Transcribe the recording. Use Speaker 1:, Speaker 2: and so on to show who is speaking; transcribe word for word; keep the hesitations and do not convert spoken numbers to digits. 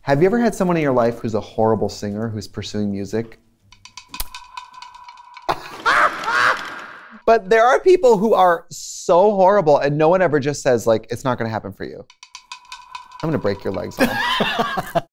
Speaker 1: Have you ever had someone in your life who's a horrible singer who's pursuing music? But there are people who are so horrible and no one ever just says like, it's not gonna happen for you. I'm gonna break your legs off.